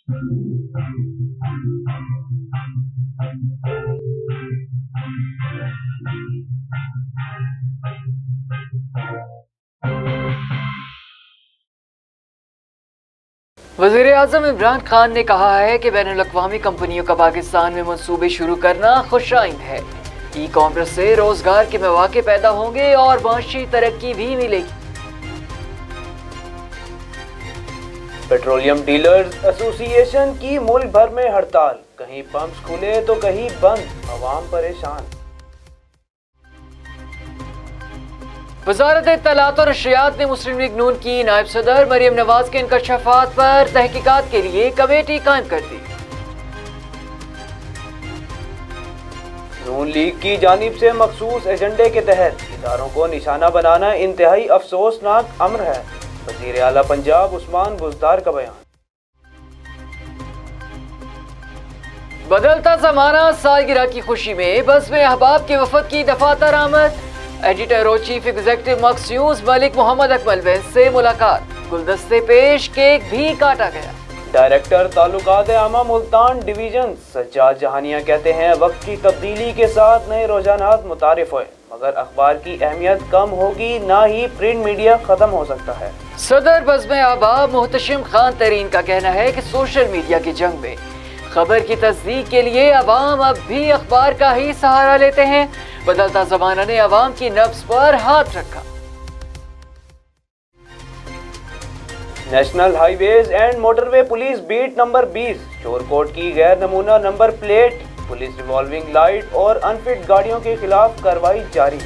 وزیر اعظم عمران خان نے کہا ہے کہ بین الاقوامی کمپنیوں کا پاکستان میں منصوبے شروع کرنا خوش آئند ہے۔ ای کامرس سے روزگار کے مواقع پیدا ہوں گے اور معاشی ترقی بھی ملے گی۔ پیٹرولیم ڈیلرز ایسوسی ایشن کی ملک بھر میں ہڑتال، کہیں پمپس کھلے تو کہیں بند، عوام پریشان۔ وزارت اطلاعات اور نشریات نے مسلم لیگ نون کی نائب صدر مریم نواز کے انکشافات پر تحقیقات کے لیے کمیٹی قائم کر دی۔ نون لیگ کی جانب سے مخصوص ایجنڈے کے تحت اداروں کو نشانہ بنانا انتہائی افسوسناک امر ہے، وزیر اعلیٰ پنجاب عثمان بزدار کا بیان۔ بدلتا زمانہ، سالگرہ کی خوشی میں بزم احباب کے وفد کی دفاتر آمد۔ ایڈیٹر اور چیف ایگزیکٹو مخصوص ملک محمد اکمل بینس سے ملاقات، گلدستے پیش، کیک بھی کاٹا گیا۔ ڈائریکٹر تعلقات عامہ ملتان ڈویژن سجاد جہانیہ کہتے ہیں وقت کی تبدیلی کے ساتھ نئے رجحانات متعارف ہوئے، مگر اخبار کی اہمیت کم ہوگی، نہ ہی پرنٹ میڈیا ختم ہو سکتا ہے۔ صدر بزم احباب محتشم خان ترین کا کہنا ہے کہ سوشل میڈیا کی جنگ میں خبر کی تصدیق کے لیے عوام اب بھی اخبار کا ہی سہارا لیتے ہیں۔ بدلتا زمانہ نے عوام کی نبض پر ہاتھ رکھا۔ National highways and motorway police beat number 20 Chor Kot کی غیر نمونہ number plate, police revolving light اور انفٹ گاڑیوں کے خلاف کارروائی جاری۔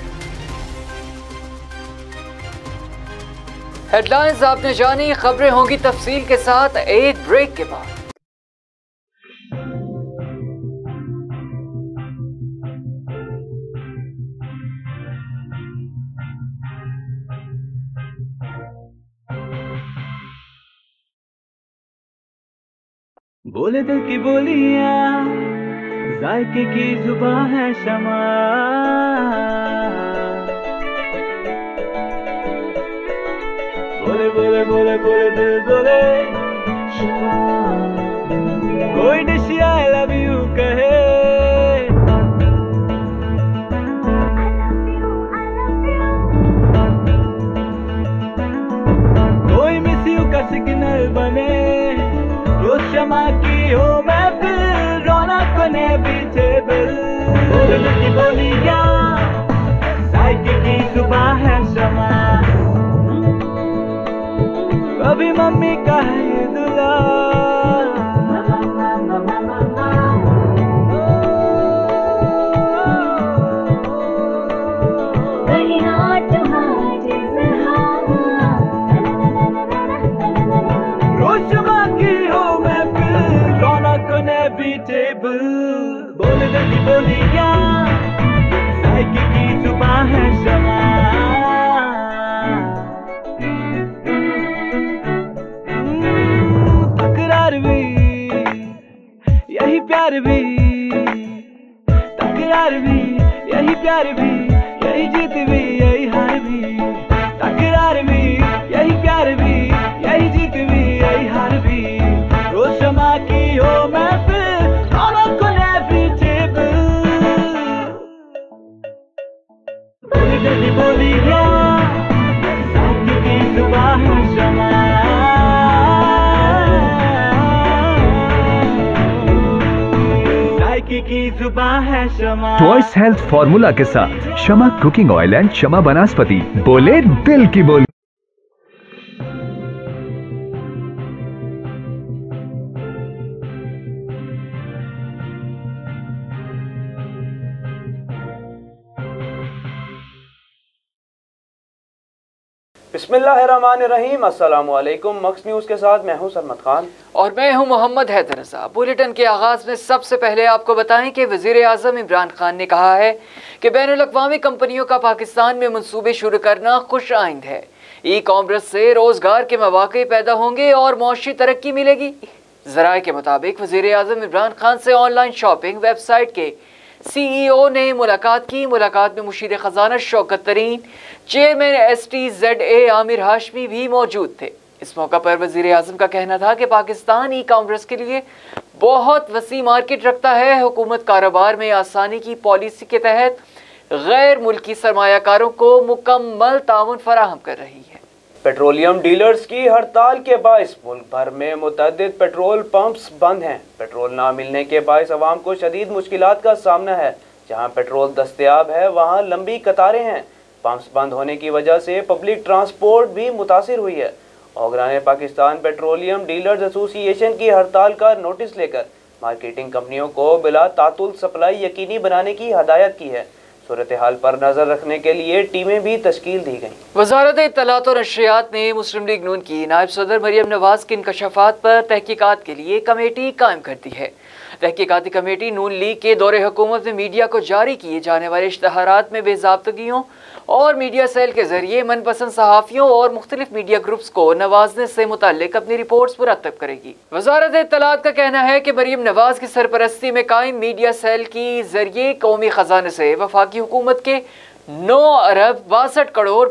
ہیڈ لائنز آپ نے جانی، خبریں ہوں گی تفصیل کے ساتھ ایک بریک کے بعد۔ بولے دل کی بولیاں، ذائقے کی زبان ہے شمع، بولے بولے بولے بولے دل بولے شمع، کوئی ڈش آئی لو یو کہے، کوئی مس یو کا سگنل بنے، شمع کی ہو محفل، رونق نے پیچھے دل، بولنے کی بولیاں، ذائقے کی زبان ہے شمع، کبھی ممی کا ہے دلہا، بولے دل کی بولیاں، ذائقے کی زبان ہے شمع، تکرار بھی یہی پیار بھی، تکرار بھی یہی پیار بھی، یہی جیت بھی یہی ہار بھی، تکرار بھی یہی پیار بھی، یہی جیت بھی یہی ہار بھی، روز شمع کی ہو محفل، ٹوائس ہیلتھ فارمولا کے ساتھ شمع کوکنگ آئل اینڈ شمع بناسپتی، بولے دل کی بولی۔ بسم اللہ الرحمن الرحیم، السلام علیکم۔ مکس نیوز کے ساتھ میں ہوں سرمد خان اور میں ہوں محمد حیدر رضا۔ بلیٹن کے آغاز میں سب سے پہلے آپ کو بتائیں کہ وزیر اعظم عمران خان نے کہا ہے کہ بین الاقوامی کمپنیوں کا پاکستان میں منصوبے شروع کرنا خوش آئند ہے۔ ای کامرس سے روزگار کے مواقع پیدا ہوں گے اور معاشی ترقی ملے گی۔ ذرائع کے مطابق وزیر اعظم عمران خان سے online shopping website کے سی ای او نے ملاقات کی۔ ملاقات میں مشیر خزانہ Shaukat Tarin, chairman S T Z A Aamir Hashmi بھی موجود تھے۔ इस मौका पर वज़ीर आज़म का कहना था कि पाकिस्तान ई कॉमर्स के लिए बहुत वसी मार्केट रखता है। हुकूमत कारोबार में आसानी की पॉलिसी के तहत गैर मुल्की सरमायाकारों को मुकम्मल ताउन फराहम कर रही है। पेट्रोलियम डीलर्स की हड़ताल के बायस मुल्क भर में मुतअद्दिद पेट्रोल पंप्स बंद हैं। पेट्रोल ना मिलने के बायस अवाम को शदीद मुश्किलात का सामना है। जहां पेट्रोल दस्तयाब है वहां लंबी कतारें हैं। पंप्स बंद होने की वजह से पब्लिक ट्रांसपोर्ट भी मुतासिर हुई है। ओगरा ने पाकिस्तान पेट्रोलियम डीलर्स एसोसिएशन की हड़ताल का नोटिस लेकर मार्केटिंग कंपनियों को बिला तातुल सप्लाई यकीनी बनाने की हदायत की है। सूरत हाल पर नजर रखने के लिए टीमें भी तश्कील दी गई। वज़ारत इत्तलात और नशरियात ने मुस्लिम लीग नून की नायब सदर मरियम नवाज के इंकशाफात पर तहकीकात के लिए कमेटी कायम कर दी है। तहकीकाती कमेटी नून लीग के दौरे हुकूमत में मीडिया को जारी किए जाने वाले इश्तहारात में बेज़ाब्तगियों और मीडिया सेल के जरिए मनपसंद सहाफ़ियों और मुख्तलिफ मीडिया ग्रुप्स को नवाजने से मुताल्लिक अपनी रिपोर्ट्स मुरतब करेगी। वज़ारत इत्तलात का कहना है कि मरियम नवाज की सरपरस्ती में कायम मीडिया सेल की जरिए कौमी खजाने से वफाकी हुकूमत के 9 अरब 62 करोड़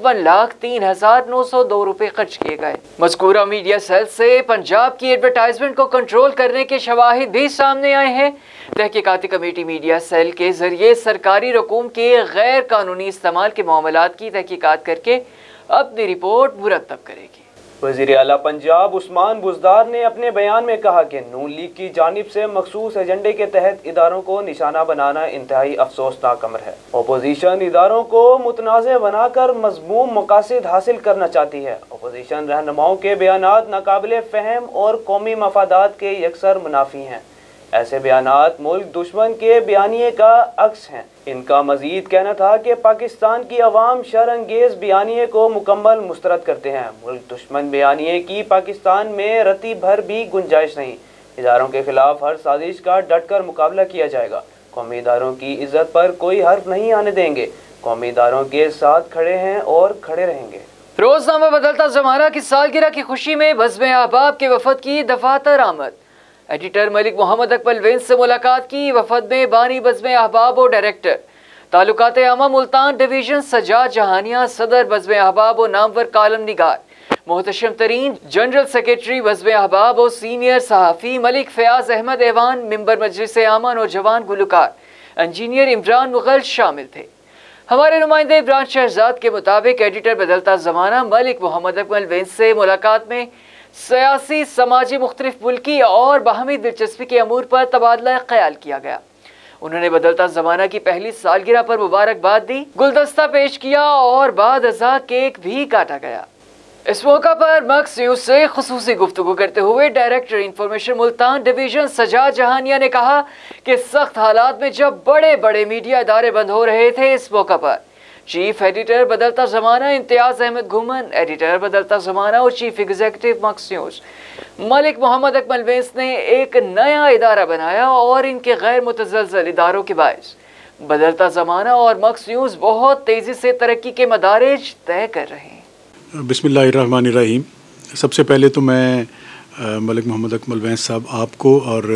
54,03,902 रुपए खर्च किए गए। मज़कूरा मीडिया सेल से पंजाब की एडवर्टाइजमेंट को कंट्रोल करने के शवाहिद भी सामने आए हैं। तहकीकाती कमेटी मीडिया सेल के जरिए सरकारी रकूम के गैर कानूनी इस्तेमाल के मामलात की तहकीकात करके अपनी रिपोर्ट मुरतब करेगी। वज़ीर आला पंजाब उस्मान बुज़दार ने अपने बयान में कहा कि नून लीग की जानिब से मखसूस एजेंडे के तहत इदारों को निशाना बनाना इंतहाई अफसोसनाक अमर है। अपोजिशन इदारों को मुतनाज़ बनाकर मज़मूम मकासद हासिल करना चाहती है। अपोजिशन रहनुमाओं के बयानात नाकाबिले फ़हम और कौमी मफादात के यकसर मुनाफी हैं। ऐसे बयानात मुल्क दुश्मन के बयानिए का अक्स हैं। इनका मजीद कहना था कि पाकिस्तान की अवाम शरअंगेज़ बयानिए को मुकम्मल मुस्तरद करते हैं। मुल्क दुश्मन बयानिए की पाकिस्तान में रत्ती भर भी गुंजाइश नहीं। इदारों के खिलाफ हर साजिश का डटकर मुकाबला किया जाएगा। कौमी इदारों की इज्जत पर कोई हर्फ नहीं आने देंगे। कौमी इदारों के साथ खड़े हैं और खड़े रहेंगे। रोजनामा बदलता ज़माना की सालगिरह की खुशी में बज़्म अहबाब के वफद की दफातर आमद। एडिटर मलिक मोहम्मद अकमल वेंस से मुलाकात की। वफद में बानी बज़्म अहबाब और डायरेक्टर ताल्लुकात आमा मुल्तान डिवीज़न सजाद जहानिया, सदर बज़्म अहबाब और नामवर कालम निगार, मोहतशम तरीन जनरल सेक्रेटरी बज़्म अहबाब और सीनियर सहाफ़ी मलिक फ़याज़ अहमद ऐवान, मिंबर मजलिस आमा नौजवान गुलकार इंजीनियर इमरान मुग़ल शामिल थे। हमारे नुमाइंदे इमरान शहजाद के मुताबिक एडिटर बदलता ज़माना मलिक मोहम्मद अकमल वेंस से मुलाकात में सियासी, समाजी, मुख्तलिफ मुल्की और बाहमी दिलचस्पी के अमूर पर तबादला ख्याल किया गया। उन्होंने बदलता ज़माना की पहली सालगिरह पर मुबारकबाद दी, गुलदस्ता पेश किया और बाद अज़ा केक भी काटा गया। इस मौका पर मक्स न्यूज़ से खुसूसी गुफ्तगू करते हुए director information Multan division Sajjad Jahania ने कहा कि सख्त हालात में जब बड़े बड़े मीडिया इदारे बंद हो रहे थे, इस मौका पर चीफ एडिटर बदलता ज़माना इम्तियाज़ अहमद घुमन, एडिटर बदलता ज़माना और chief executive Mux news Malik Mohammad Akmal Wains ने एक नया इदारा बनाया और इनके गैर मुतज़लज़ल इदारों के बायस बदलता ज़माना और मक्स न्यूज़ बहुत तेज़ी से तरक्की के मदारिज तय कर रहे हैं। बिस्मिल्लाहिर्रहमानिर्रहीम। सबसे पहले तो मैं मलिक मोहम्मद अकमल वेंस साहब आपको और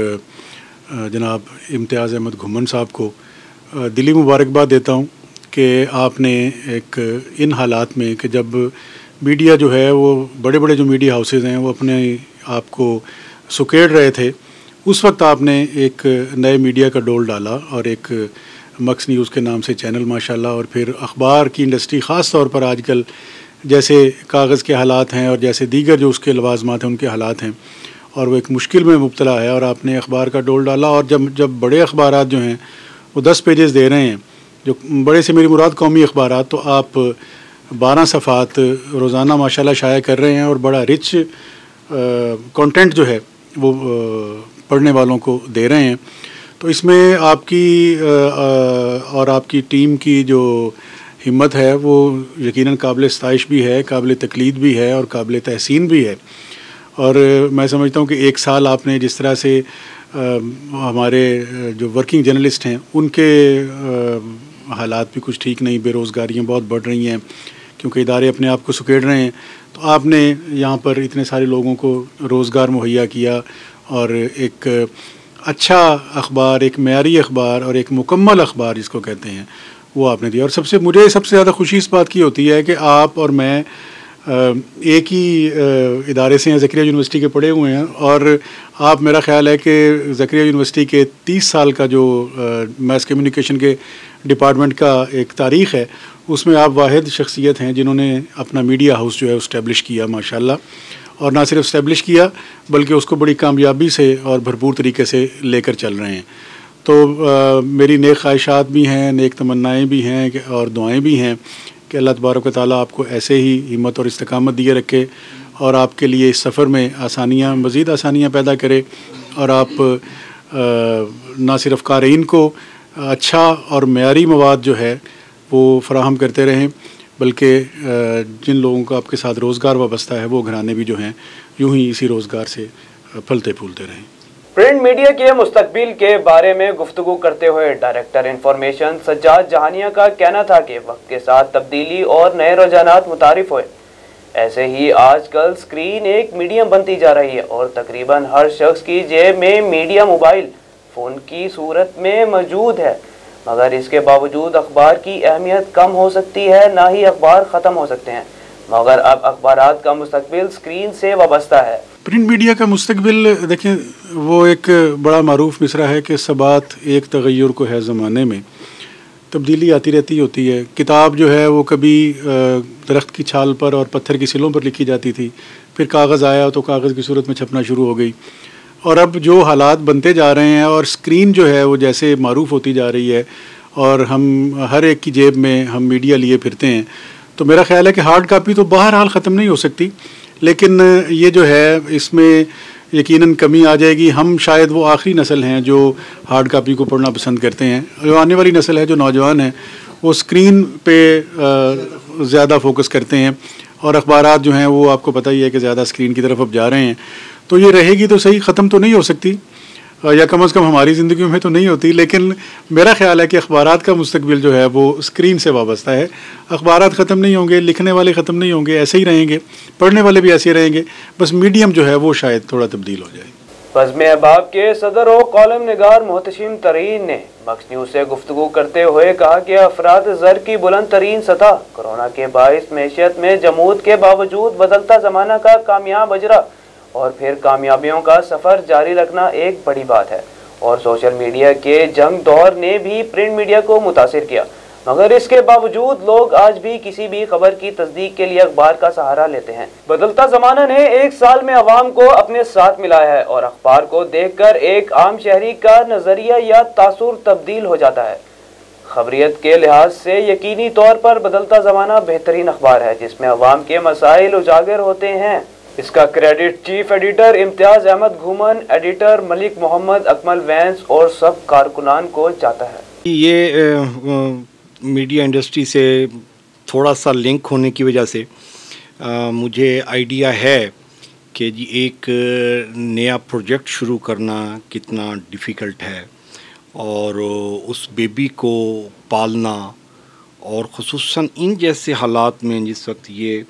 जनाब इम्तियाज़ अहमद घुमन साहब को दिली मुबारकबाद देता हूँ कि आपने एक इन हालात में कि जब मीडिया जो है वो बड़े बड़े जो मीडिया हाउसेज़ हैं वो अपने आप को सुकेड़ रहे थे, उस वक्त आपने एक नए मीडिया का डोल डाला और एक मक्स न्यूज़ के नाम से चैनल माशाल्लाह, और फिर अखबार की इंडस्ट्री ख़ास तौर पर आजकल जैसे कागज़ के हालात हैं और जैसे दीगर जो उसके लवाज़मात हैं उनके हालात हैं और वो एक मुश्किल में मुब्तला है, और आपने अखबार का डोल डाला। और जब बड़े अखबारात जो हैं वो 10 पेजेस दे रहे हैं, जो बड़े से मेरी मुराद कौमी अखबारात, तो आप 12 सफ़ात रोज़ाना माशाल्लाह शाया कर रहे हैं और बड़ा रिच कंटेंट जो है वो पढ़ने वालों को दे रहे हैं। तो इसमें आपकी और आपकी टीम की जो हिम्मत है वो यकीनन काबिल सताइश भी है, काबिल तकलीद भी है और काबिल तहसीन भी है। और मैं समझता हूँ कि एक साल आपने जिस तरह से हमारे जो वर्किंग जर्नलिस्ट हैं उनके हालात भी कुछ ठीक नहीं, बेरोज़गारियाँ बहुत बढ़ रही हैं क्योंकि इदारे अपने आप को सुकेड़ रहे हैं, तो आपने यहाँ पर इतने सारे लोगों को रोज़गार मुहैया किया और एक अच्छा अखबार, एक मेयारी अखबार और एक मुकम्मल अखबार जिसको कहते हैं वो आपने दिया। और मुझे सबसे ज़्यादा खुशी इस बात की होती है कि आप और मैं ایک ہی ادارے سے ہیں, زکریا یونیورسٹی کے پڑھے ہوئے ہیں, اور آپ میرا خیال ہے کہ زکریا یونیورسٹی کے 30 سال کا جو میس کمیونیکیشن کے ڈپارٹمنٹ کا ایک تاریخ ہے, اس میں آپ واحد شخصیت ہیں جنہوں نے اپنا میڈیا ہاؤس جو ہے اسٹیبلش کیا ماشاءاللہ, اور نہ صرف اسٹیبلش کیا بلکہ اس کو بڑی کامیابی سے اور بھرپور طریقے سے لے کر چل رہے ہیں. تو میری نیک خواہشات بھی ہیں, نیک تمنائیں بھی ہیں اور دعائیں بھی ہیں کہ اللہ تبارک و تعالیٰ آپ کو ایسے ہی ہمت اور استقامت دیے رکھے, اور آپ کے لیے اس سفر میں آسانیاں, مزید آسانیاں پیدا کرے, اور آپ نہ صرف قارئین کو اچھا اور معیاری مواد جو ہے وہ فراہم کرتے رہیں, بلکہ جن لوگوں کا آپ کے ساتھ روزگار وابستہ ہے وہ گھرانے بھی جو ہیں یوں ہی اسی روزگار سے پھلتے پھولتے رہیں. پرنٹ میڈیا کے مستقبل کے بارے میں گفتگو کرتے ہوئے ڈائریکٹر انفارمیشن سجاد جہانیہ کا کہنا تھا کہ وقت کے ساتھ تبدیلی اور نئے رجحانات متعارف ہوئے. ایسے ہی آج کل اسکرین ایک میڈیم بنتی جا رہی ہے اور تقریباً ہر شخص کی جیب میں میڈیا موبائل فون کی صورت میں موجود ہے, مگر اس کے باوجود اخبار کی اہمیت کم ہو سکتی ہے, نہ ہی اخبار ختم ہو سکتے ہیں, مگر اب اخبارات کا مستقبل اسکرین سے وابستہ ہے. پرنٹ میڈیا کا مستقبل دیکھیں, وہ ایک بڑا معروف مصرع ہے کہ سبات ایک تغیر کو ہے زمانے میں, تبدیلی آتی رہتی ہوتی ہے. کتاب جو ہے وہ کبھی درخت کی چھال پر اور پتھر کی سلوں پر لکھی جاتی تھی, پھر کاغذ آیا تو کاغذ کی صورت میں چھپنا شروع ہو گئی, اور اب جو حالات بنتے جا رہے ہیں اور اسکرین جو ہے وہ جیسے معروف ہوتی جا رہی ہے اور ہم ہر ایک کی جیب میں ہم میڈیا لیے پھرتے ہیں, تو میرا خیال ہے کہ ہارڈ کاپی تو بہرحال ختم نہیں ہو سکتی, لیکن یہ جو ہے اس میں یقیناً کمی آ جائے گی. ہم شاید وہ آخری نسل ہیں جو ہارڈ کاپی کو پڑھنا پسند کرتے ہیں. جو آنے والی نسل ہے, جو نوجوان ہیں, وہ اسکرین پہ زیادہ فوکس کرتے ہیں, اور اخبارات جو ہیں وہ آپ کو پتہ ہی ہے کہ زیادہ اسکرین کی طرف اب جا رہے ہیں. تو یہ رہے گی تو صحیح, ختم تو نہیں ہو سکتی, یا کم از کم ہماری زندگیوں میں تو نہیں ہوتی, لیکن میرا خیال ہے کہ اخبارات کا مستقبل جو ہے وہ اسکرین سے وابستہ ہے. اخبارات ختم نہیں ہوں گے, لکھنے والے ختم نہیں ہوں گے, ایسے ہی رہیں گے, پڑھنے والے بھی ایسے ہی رہیں گے, بس میڈیم جو ہے وہ شاید تھوڑا تبدیل ہو جائے. بزم احباب کے صدر و کالم نگار محتشم ترین نے مکس نیوز سے گفتگو کرتے ہوئے کہا کہ افراط زر کی بلند ترین سطح کورونا کے باعث معیشت میں جمود کے باوجود بدلتا زمانہ کا کامیاب اجرا اور پھر کامیابیوں کا سفر جاری رکھنا ایک بڑی بات ہے, اور سوشل میڈیا کے جنگ دور نے بھی پرنٹ میڈیا کو متاثر کیا, مگر اس کے باوجود لوگ آج بھی کسی بھی خبر کی تصدیق کے لیے اخبار کا سہارا لیتے ہیں. بدلتا زمانہ نے ایک سال میں عوام کو اپنے ساتھ ملایا ہے, اور اخبار کو دیکھ کر ایک عام شہری کا نظریہ یا تاثر تبدیل ہو جاتا ہے. خبریت کے لحاظ سے یقینی طور پر بدلتا زمانہ بہترین اخبار ہے جس میں عوام کے مسائل اجاگر ہوتے ہیں. اس کا credit chief editor Imtiaz Ahmad Ghuman, editor Malik Mohammad Akmal Wains اور سب کارکنان کو جاتا ہے. یہ میڈیا انڈسٹری سے تھوڑا سا لنک ہونے کی وجہ سے مجھے آئیڈیا ہے کہ جی ایک نیا پروجیکٹ شروع کرنا کتنا ڈیفیکلٹ ہے, اور اس بیبی کو پالنا, اور خصوصاً ان جیسے حالات میں جس وقت یہ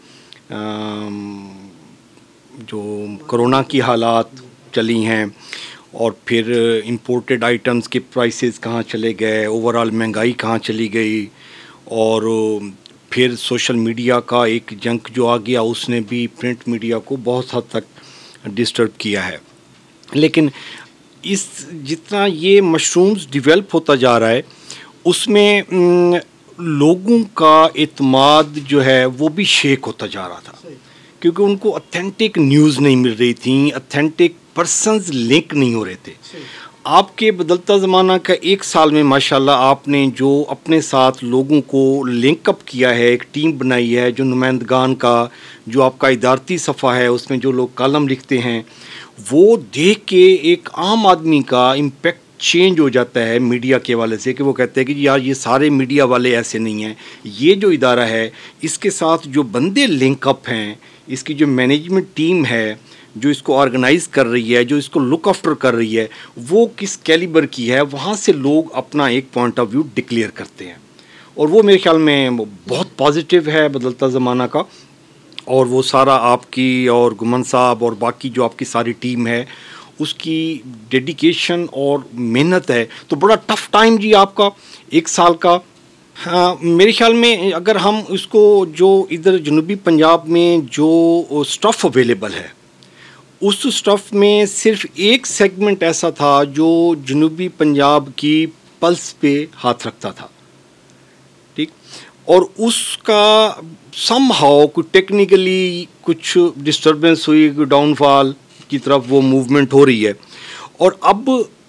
جو کرونا کی حالات چلی ہیں, اور پھر امپورٹڈ آئٹمز کے پرائسز کہاں چلے گئے, اوورآل مہنگائی کہاں چلی گئی, اور پھر سوشل میڈیا کا ایک جنگ جو آ گیا اس نے بھی پرنٹ میڈیا کو بہت حد تک ڈسٹرب کیا ہے. لیکن اس جتنا یہ مشرومز ڈیولپ ہوتا جا رہا ہے اس میں لوگوں کا اعتماد جو ہے وہ بھی شیک ہوتا جا رہا تھا, کیونکہ ان کو اتھینٹک نیوز نہیں مل رہی تھیں, اتھینٹک پرسنز لنک نہیں ہو رہے تھے. آپ کے بدلتا زمانہ کا ایک سال میں ماشاءاللہ آپ نے جو اپنے ساتھ لوگوں کو لنک اپ کیا ہے, ایک ٹیم بنائی ہے, جو نمائندگان کا جو آپ کا ادارتی صفحہ ہے اس میں جو لوگ کالم لکھتے ہیں, وہ دیکھ کے ایک عام آدمی کا امپیکٹ چینج ہو جاتا ہے میڈیا کے والے سے, کہ وہ کہتے ہیں کہ یار یہ سارے میڈیا والے ایسے نہیں ہیں, یہ جو ادارہ ہے اس کے ساتھ جو بندے لنک اپ ہیں, اس کی جو مینجمنٹ ٹیم ہے جو اس کو آرگنائز کر رہی ہے, جو اس کو لک آفٹر کر رہی ہے, وہ کس کیلیبر کی ہے, وہاں سے لوگ اپنا ایک پوائنٹ آف ویو ڈکلیئر کرتے ہیں. اور وہ میرے خیال میں بہت پازیٹیو ہے بدلتا زمانہ کا, اور وہ سارا آپ کی اور گمن صاحب اور باقی جو آپ کی ساری ٹیم ہے اس کی ڈیڈیکیشن اور محنت ہے. تو بڑا ٹف ٹائم جی آپ کا ایک سال کا, ہاں میرے خیال میں اگر ہم اس کو جو ادھر جنوبی پنجاب میں جو اسٹف اویلیبل ہے اس اسٹف میں صرف ایک سیگمنٹ ایسا تھا جو جنوبی پنجاب کی پلس پہ ہاتھ رکھتا تھا، ٹھیک، اور اس کا سم ہاؤ کوئی ٹیکنیکلی کچھ ڈسٹربنس ہوئی، کوئی ڈاؤن فال کی طرف وہ موومنٹ ہو رہی ہے. اور اب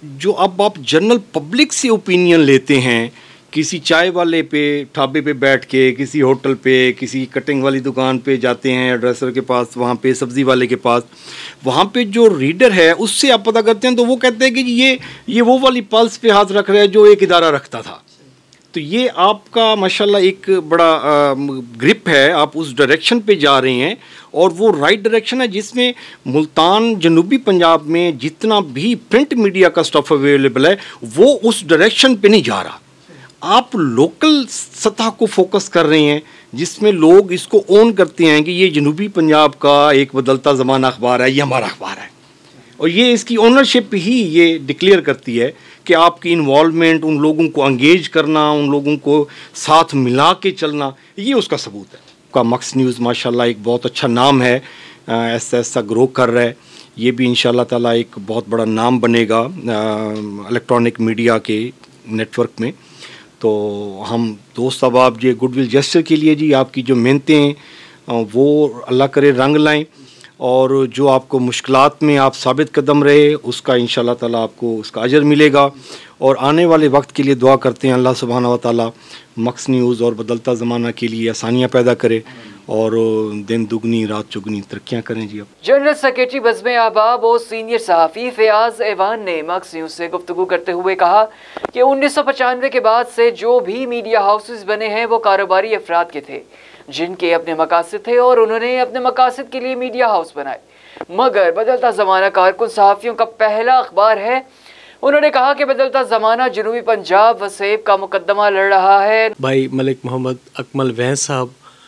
آپ جنرل پبلک سے اوپینین لیتے ہیں، کسی چائے والے پہ ڈھابے پہ بیٹھ کے، کسی ہوٹل پہ، کسی کٹنگ والی دکان پہ جاتے ہیں، ڈریسر کے پاس، وہاں پہ سبزی والے کے پاس، وہاں پہ جو ریڈر ہے اس سے آپ پتہ کرتے ہیں تو وہ کہتے ہیں کہ یہ وہ والی پلس پہ ہاتھ رکھ رہا ہے جو ایک ادارہ رکھتا تھا. تو یہ آپ کا ماشاءاللہ ایک بڑا گرپ ہے، آپ اس ڈائریکشن پہ جا رہے ہیں، اور وہ رائٹ ڈائریکشن ہے جس میں ملتان جنوبی پنجاب میں جتنا بھی پرنٹ میڈیا کا سٹف اویلیبل ہے وہ اس ڈائریکشن پہ نہیں جا رہا. آپ لوکل سطح کو فوکس کر رہے ہیں جس میں لوگ اس کو اون کرتے ہیں کہ یہ جنوبی پنجاب کا ایک بدلتا زمانہ اخبار ہے، یہ ہمارا اخبار ہے، اور یہ اس کی اونرشپ ہی یہ ڈکلیئر کرتی ہے کہ آپ کی انوالومنٹ، ان لوگوں کو انگیج کرنا، ان لوگوں کو ساتھ ملا کے چلنا، یہ اس کا ثبوت ہے. کا مکس نیوز ماشاءاللہ ایک بہت اچھا نام ہے، ایسا ایسا گرو کر رہا ہے، یہ بھی انشاءاللہ تعالیٰ ایک بہت بڑا نام بنے گا الیکٹرانک میڈیا کے نیٹ ورک میں. تو ہم دوست احباب یہ گڈ ول جسٹر کے لیے جی آپ کی جو محنتیں ہیں وہ اللہ کرے رنگ لائیں، اور جو آپ کو مشکلات میں آپ ثابت قدم رہے اس کا انشاءاللہ تعالیٰ آپ کو اس کا اجر ملے گا. اور آنے والے وقت کے لیے دعا کرتے ہیں اللہ سبحانہ و تعالیٰ مکس نیوز اور بدلتا زمانہ کے لیے آسانیاں پیدا کرے اور دن دگنی رات چگنی ترقیاں کریں. جی اب جنرل سیکریٹری بزم احباب اور سینئر صحافی فیاض ایوان نے مکس نیوز سے گفتگو کرتے ہوئے کہا کہ 1995 کے بعد سے جو بھی میڈیا ہاؤسز بنے ہیں وہ کاروباری افراد کے تھے جن کے اپنے مقاصد تھے، اور انہوں نے اپنے مقاصد کے لیے میڈیا ہاؤس بنائے، مگر بدلتا زمانہ کارکن صحافیوں کا پہلا اخبار ہے. انہوں نے کہا کہ بدلتا زمانہ جنوبی پنجاب وسیب کا مقدمہ لڑ رہا ہے. بھائی ملک محمد اکمل وینس صاحب،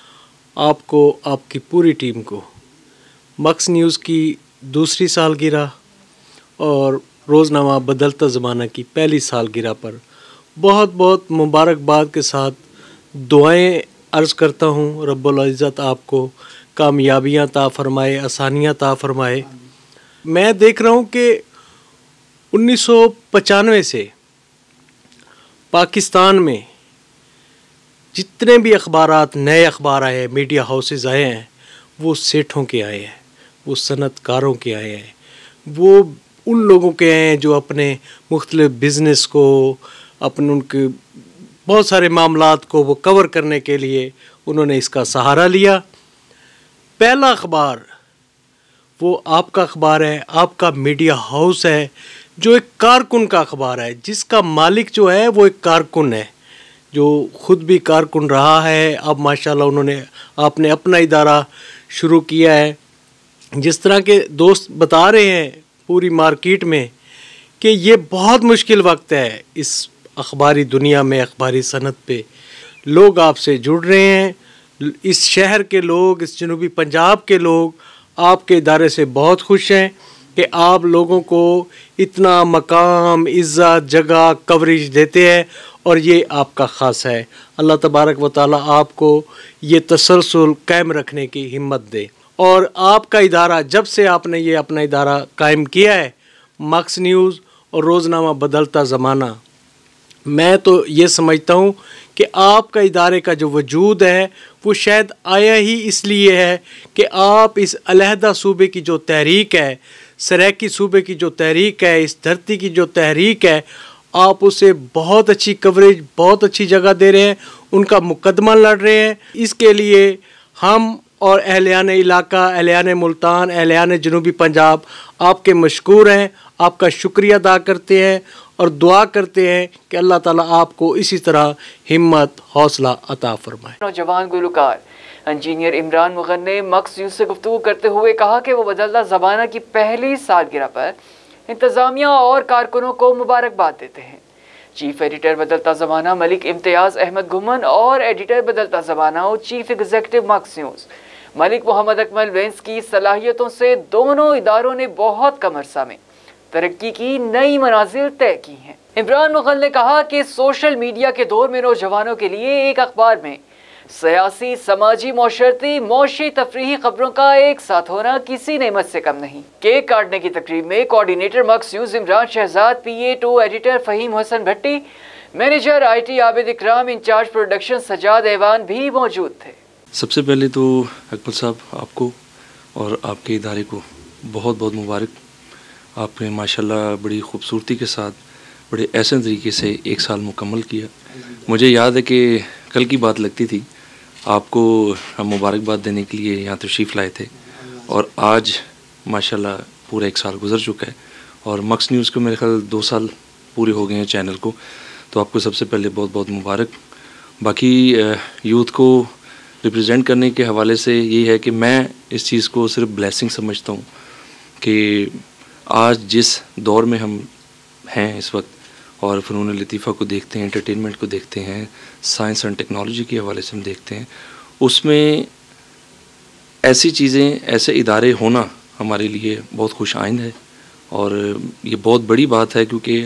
آپ کو، آپ کی پوری ٹیم کو مکس نیوز کی دوسری سالگرہ اور روزنامہ بدلتا زمانہ کی پہلی سالگرہ پر بہت بہت مبارکباد کے ساتھ دعائیں عرض کرتا ہوں. رب العزت آپ کو کامیابیاں عطا فرمائے، آسانیاں عطا فرمائے. میں دیکھ رہا ہوں کہ 1995 سے پاکستان میں جتنے بھی اخبارات، نئے اخبار آئے ہیں، میڈیا ہاؤسز آئے ہیں، وہ سیٹھوں کے آئے ہیں، وہ صنعت کاروں کے آئے ہیں، وہ ان لوگوں کے آئے ہیں جو اپنے مختلف بزنس کو، اپنے ان کے بہت سارے معاملات کو وہ کور کرنے کے لیے انہوں نے اس کا سہارا لیا. پہلا اخبار وہ آپ کا اخبار ہے، آپ کا میڈیا ہاؤس ہے، جو ایک کارکن کا اخبار ہے، جس کا مالک جو ہے وہ ایک کارکن ہے، جو خود بھی کارکن رہا ہے. اب ماشاءاللہ آپ نے اپنا ادارہ شروع کیا ہے. جس طرح کے دوست بتا رہے ہیں پوری مارکیٹ میں کہ یہ بہت مشکل وقت ہے اس اخباری دنیا میں، اخباری صنعت پہ لوگ آپ سے جڑ رہے ہیں. اس شہر کے لوگ، اس جنوبی پنجاب کے لوگ آپ کے ادارے سے بہت خوش ہیں کہ آپ لوگوں کو اتنا مقام، عزت، جگہ، کوریج دیتے ہیں، اور یہ آپ کا خاص ہے. اللہ تبارک و تعالیٰ آپ کو یہ تسلسل قائم رکھنے کی ہمت دے. اور آپ کا ادارہ، جب سے آپ نے یہ اپنا ادارہ قائم کیا ہے، مکس نیوز اور روزنامہ بدلتا زمانہ، میں تو یہ سمجھتا ہوں کہ آپ کا ادارے کا جو وجود ہے وہ شاید آیا ہی اس لیے ہے کہ آپ اس علیحدہ صوبے کی جو تحریک ہے، سریکی صوبے کی جو تحریک ہے، اس دھرتی کی جو تحریک ہے، آپ اسے بہت اچھی کوریج، بہت اچھی جگہ دے رہے ہیں، ان کا مقدمہ لڑ رہے ہیں. اس کے لیے ہم اور اہلیان علاقہ، اہلیان ملتان، اہلیان جنوبی پنجاب آپ کے مشکور ہیں، آپ کا شکریہ ادا کرتے ہیں اور دعا کرتے ہیں کہ اللہ تعالیٰ آپ کو اسی طرح ہمت، حوصلہ عطا فرمائے. نوجوان گلوکار انجینئر عمران مغن نے مکس نیوز سے گفتگو کرتے ہوئے کہا کہ وہ بدلتا زمانہ کی پہلی سالگرہ پر انتظامیہ اور کارکنوں کو مبارکباد دیتے ہیں. چیف ایڈیٹر بدلتا زمانہ ملک امتیاز احمد گھمن اور ایڈیٹر بدلتا زمانہ اور chief executive Mux news Malik Mohammad Akmal Wains کی صلاحیتوں سے دونوں اداروں نے بہت کم عرصہ میں तरक्की की नई मनाजिल तय की हैं। इमरान मुगल ने कहा कि सोशल मीडिया के दौर में नौजवानों के लिए एक अखबार में सियासी, समाजी, माशरती, मौशी, तफरीही खबरों का एक साथ होना किसी नेमत से कम नहीं। केक काटने की तकरीब में coordinator Mux news Imran Shahzad, PA2 editor Faheem Hassan Bhatti, manager IT Abid Ikram, incharge production Sajjad ऐवान भी मौजूद थे। सबसे पहले तो अकबर साहब, आपको और आपके इदारे को बहुत बहुत मुबारक। आपने माशाल्लाह बड़ी ख़ूबसूरती के साथ बड़े ऐसे तरीके से एक साल मुकम्मल किया। मुझे याद है कि कल की बात लगती थी, आपको हम मुबारकबाद देने के लिए यहाँ तशरीफ़ लाए थे और आज माशाल्लाह पूरा एक साल गुजर चुका है और मक्स न्यूज़ को मेरे ख्याल 2 साल पूरे हो गए हैं चैनल को। तो आपको सबसे पहले बहुत बहुत मुबारक। बाकी यूथ को रिप्रेजेंट करने के हवाले से ये है कि मैं इस चीज़ को सिर्फ ब्लेसिंग समझता हूँ कि आज जिस दौर में हम हैं इस वक्त और फ़नून लतीफ़ा को देखते हैं, एंटरटेनमेंट को देखते हैं, साइंस एंड टेक्नोलॉजी के हवाले से हम देखते हैं, उसमें ऐसी चीज़ें, ऐसे इदारे होना हमारे लिए बहुत खुश आइंद है और ये बहुत बड़ी बात है क्योंकि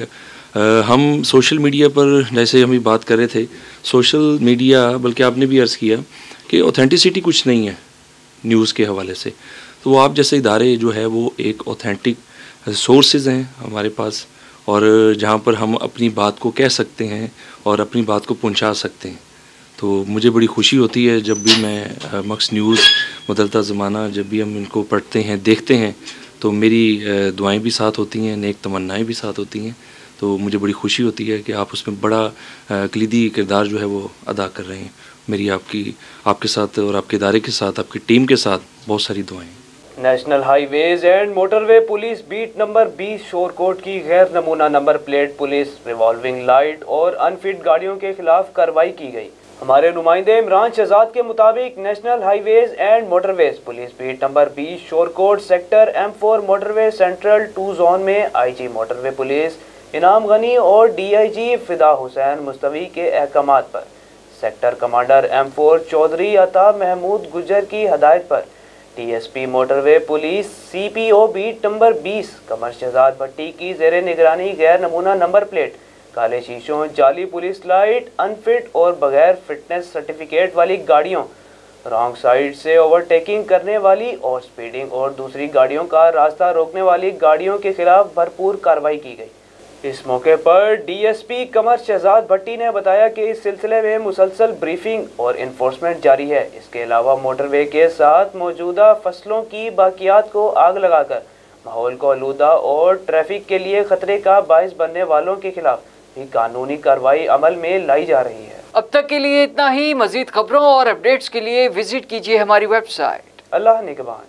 हम सोशल मीडिया पर, जैसे हम बात कर रहे थे, सोशल मीडिया, बल्कि आपने भी अर्ज़ किया कि ऑथेंटिसिटी कुछ नहीं है न्यूज़ के हवाले से। तो आप जैसे इदारे जो है वो एक ऑथेंटिक सोर्सेज हैं हमारे पास और जहाँ पर हम अपनी बात को कह सकते हैं और अपनी बात को पहुँचा सकते हैं। तो मुझे बड़ी खुशी होती है जब भी मैं मक्स न्यूज़, बदलता ज़माना, जब भी हम इनको पढ़ते हैं, देखते हैं, तो मेरी दुआएं भी साथ होती हैं, नेक तमन्नाएं भी साथ होती हैं। तो मुझे बड़ी खुशी होती है कि आप उसमें बड़ा कलीदी किरदार जो है वो अदा कर रहे हैं। मेरी आपके साथ और आपके इदारे के साथ, आपकी टीम के साथ बहुत सारी दुआएं। National highways and motorway police beat number 20 Shorkot की गैर नमूना number plate police, revolving light और अनफिट गाड़ियों के खिलाफ कार्रवाई की गई। हमारे नुमाइंदे इमरान शहजाद के मुताबिक national highways and motorways police beat number 20 Shorkot sector M4 motorway central 2 zone में IG motorway police Inam Ghani और DIG फिदा हुसैन मुस्तवी के अहकामात पर सेक्टर कमांडर M4 चौधरी अता महमूद गुजर की हदायत पर TSP motorway police CPO beat number 20 Qamar Shahzad Bhatti की ज़ेरे निगरानी गैर नमूना नंबर प्लेट, काले शीशों, जाली पुलिस लाइट, अनफिट और बगैर फिटनेस सर्टिफिकेट वाली गाड़ियों, रॉन्ग साइड से ओवरटेकिंग करने वाली और स्पीडिंग और दूसरी गाड़ियों का रास्ता रोकने वाली गाड़ियों के खिलाफ भरपूर कार्रवाई की गई। इस मौके पर DSP कमर शहजाद भट्टी ने बताया कि इस सिलसिले में मुसलसल ब्रीफिंग और इन्फोर्समेंट जारी है। इसके अलावा मोटरवे के साथ मौजूदा फसलों की बाकियात को आग लगाकर माहौल को आलूदा और ट्रैफिक के लिए खतरे का बायस बनने वालों के खिलाफ भी कानूनी कार्रवाई अमल में लाई जा रही है। अब तक के लिए इतना ही। मजीद खबरों और अपडेट्स के लिए विजिट कीजिए हमारी वेबसाइट। अल्लाह निगहबान।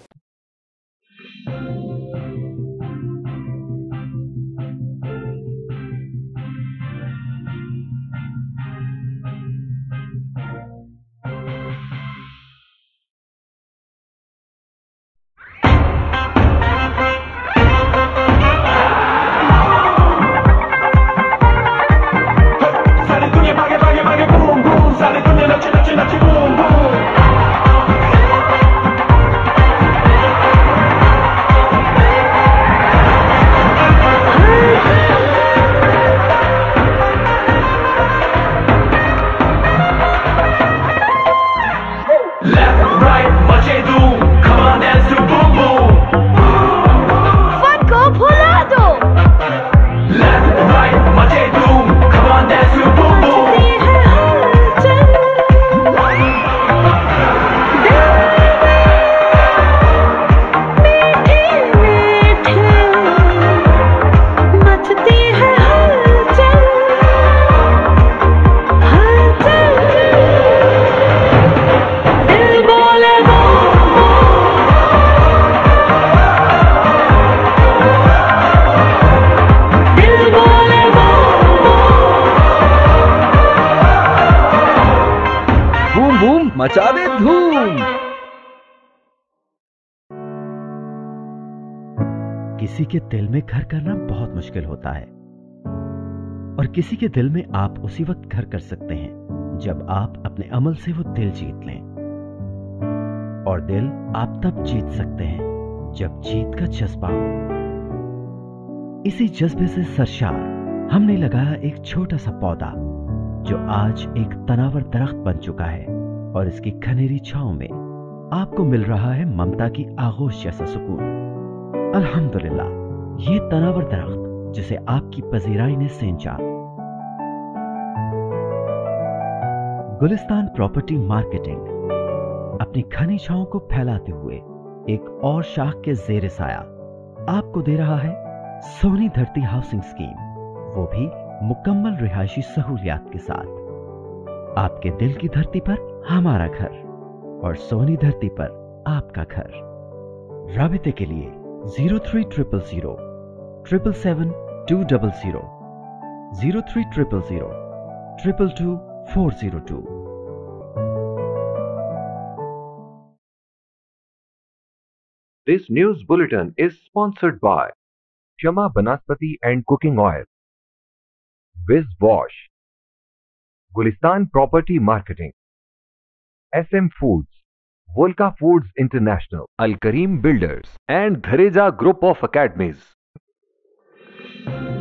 मचा दे धूम। किसी के दिल में घर करना बहुत मुश्किल होता है और किसी के दिल में आप उसी वक्त घर कर सकते हैं जब आप अपने अमल से वो दिल जीत लें। और दिल आप तब जीत सकते हैं जब जीत का जज्बा हो। इसी जज्बे से सरशार हमने लगाया एक छोटा सा पौधा जो आज एक तनावर दरख्त बन चुका है और इसकी घनेरी छांव में आपको मिल रहा है ममता की आगोश जैसा सुकून। अल्हम्दुलिल्लाह, ये तनावर दरख्त जिसे आपकी पजीराई ने सेंचा। गुलिस्तान प्रॉपर्टी मार्केटिंग अपनी घनी छांव को फैलाते हुए एक और शाख के ज़ेरे साया आपको दे रहा है सोनी धरती हाउसिंग स्कीम, वो भी मुकम्मल रिहायशी सहूलियात के साथ। आपके दिल की धरती पर हमारा घर और सोनी धरती पर आपका घर। राबिते के लिए 0300 777 200 0300 222 402। This news bulletin is sponsored by Shama Banaspati and Cooking Oil, Wiz Wash, Gulistan Property Marketing, SM Foods, Volca Foods International, Al Kareem Builders, and Dhareja Group of Academies.